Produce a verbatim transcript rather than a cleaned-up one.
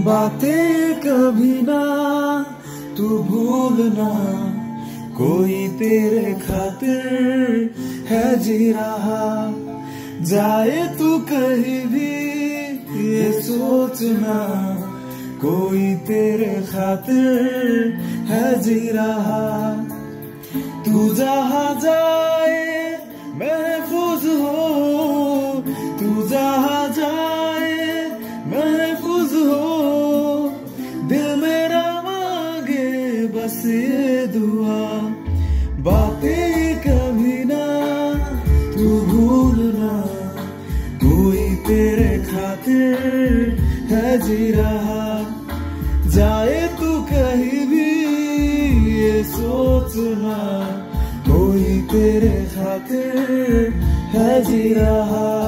बातें कभी ना तू भूलना, कोई तेरे खातिर है जी रहा। जाए तू कहीं भी ये सोचना, कोई तेरे खातिर है जी रहा। तू जहाँ जाए महफूज हो, तू जहाँ जाए महफूज हो। दिल मेरा मांगे बस ये दुआ, बातें कभी ना तू भूलना, कोई तेरे खातिर है जी रहा। जाए तू कहीं भी ये सोचना, कोई तेरे खातिर है जी रहा।